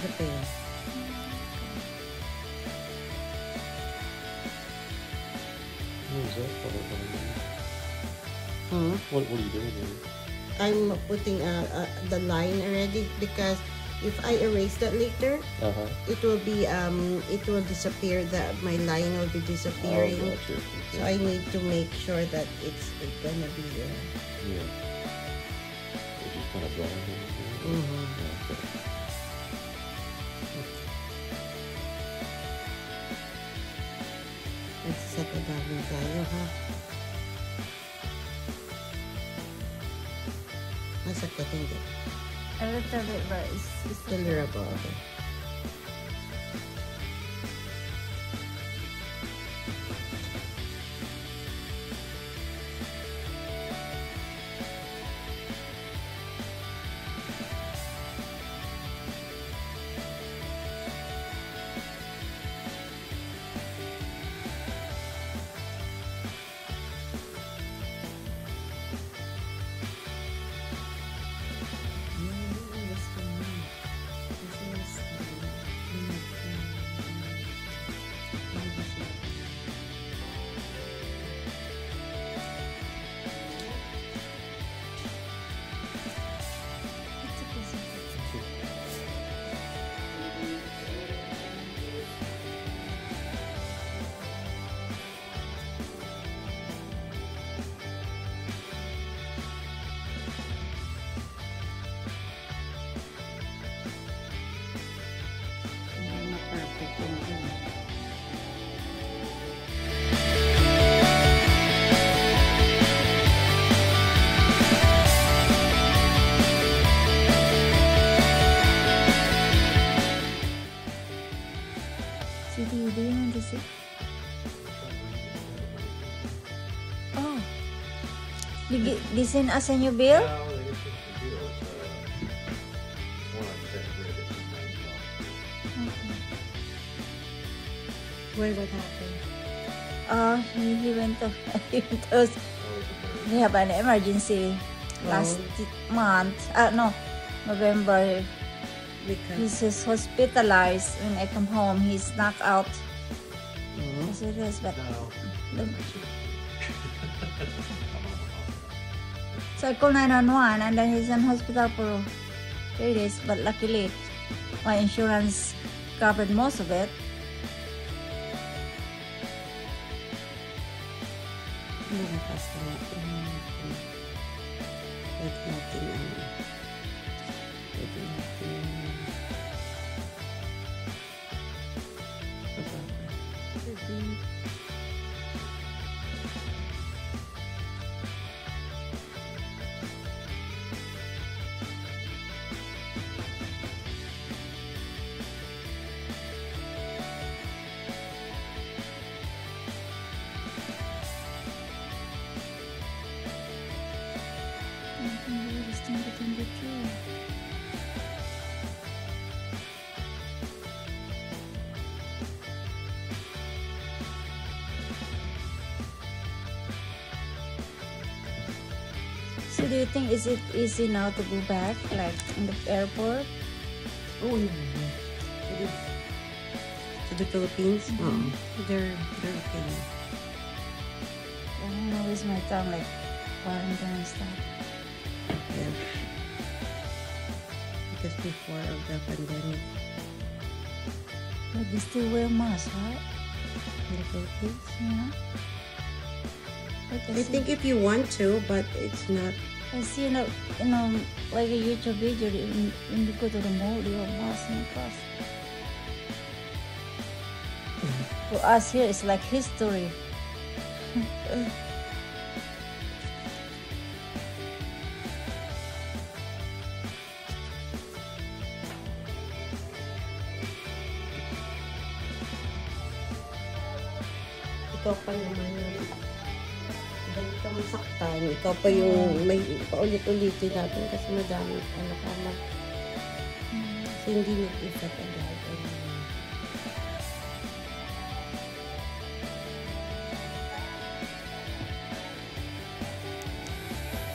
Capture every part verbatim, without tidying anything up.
the pain. What is that? What, what, Hmm? what, what are you doing here? I'm putting uh, uh, the line already because if I erase that later, Uh-huh. it will be um it will disappear. That my line will be disappearing. Oh, gotcha. So I need to make sure that it's, it's gonna be there. Yeah. It's just kind of drawing here. Mm-hmm. Yeah, okay. Nagsisettle down tayo, ha? Masakit, hindi. A little bit, but it's, it's Tolerable. Okay. Sweetie, do you want to see? Oh. Di, di send us a new bill? Yeah, well, they get the deal. It's, uh, one I just had to read it. Okay. Why, what happened? Uh, he, he went to, he went to, Oh, it's a bird. they have an emergency last month. Uh, no, November. Because He's just hospitalized. When I come home, he's knocked out. Mhm. I said, yes, but No. the- I'm so I called nine one one and then he's in hospital for three days. But luckily, my insurance covered most of it. lumakas na natin. Pwede natin ano. Pwede natin pwede. So do you think is it easy now to go back, like in the airport? Oh, yeah. yeah. To the, to the Philippines? Mhm. Oh, they're, they're okay. I don't know, with my tongue like quarantine and stuff. Yeah. Because before of the pandemic But they still wear masks, right? in the Philippines. Yeah. But I think if you want to, but it's not. I see, you know, you know, like a YouTube video, when, when you go to the mall, you have mask and cross. For us here, it's like history. Ikaw pa naman yung dahil ka masaktan, ikaw pa yung may paulit-ulitin natin kasi madami ano ka mag kasi hindi nag-effect agad. Ano.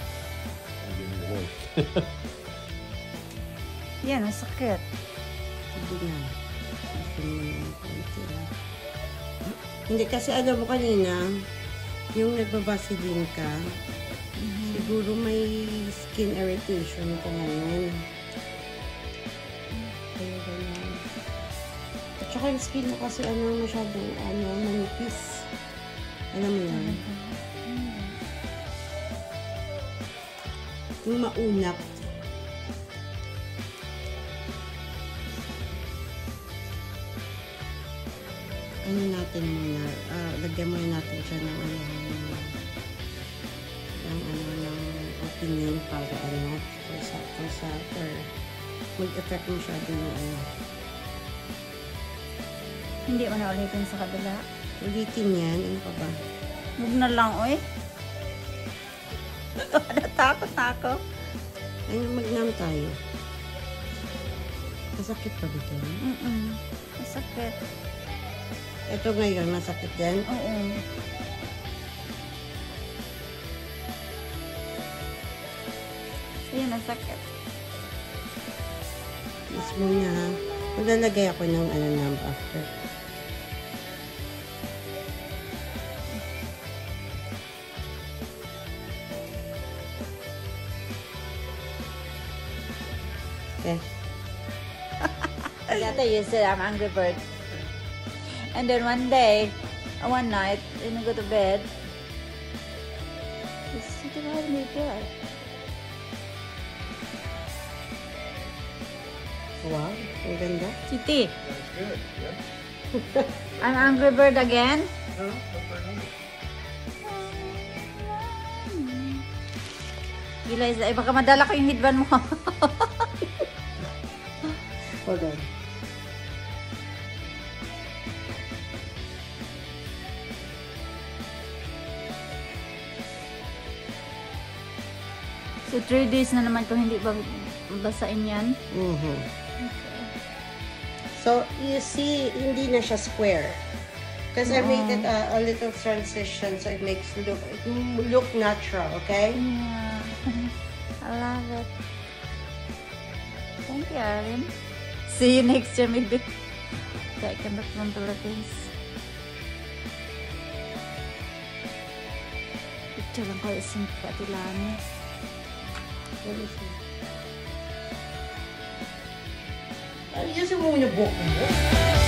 getting your voice. Yan, masakit. Sige na. Gusto mo yung konti na. Hindi kasi alam mo kanina, yung nagbabasilin ka, siguro may skin irritation ka ngayon. Kaya ganyan. At saka yung skin mo kasi ano, masyadong ano, manipis. Alam mo yan? Yung maunap. Ano natin muna, ah, lagyan muna natin siya ng ano, ng ano, ng opinion para ano, for sa, for sa, for mag-effect masyado yung ano. Hindi mo na ulitin sa kabila. Ulitin yan, ano pa ba? Huwag na lang, oy. Natakot na ako. Ay, mag-nam tayo. Masakit pa dito? Mm-mm. Masakit. Ito ngayon, masakit din? Oo. Ayun, masakit. Mismo niya, ha? Maglalagay ako ng ano nam after. Okay. Yata, you said I'm angry bird. And then one day, uh, one night, when I go to bed, you said, why me good? Wow, ang ganda. Titi, That's good, yeah. I'm angry bird again. No, that's very nice. Gila, Isa, eh, baka madala ko yung headband mo. Hold on. So, three days na naman kung hindi ba basain yan. Mhm. So, you see, hindi na siya square. Because I made it a, a little transition so it makes look it look natural, okay? Yeah. I love it. Thank you, Arlene. See you next year, maybe. I come back from Philippines. Picture lang ko isang katilani. Let me see. Ayusin mo muna buhok mo.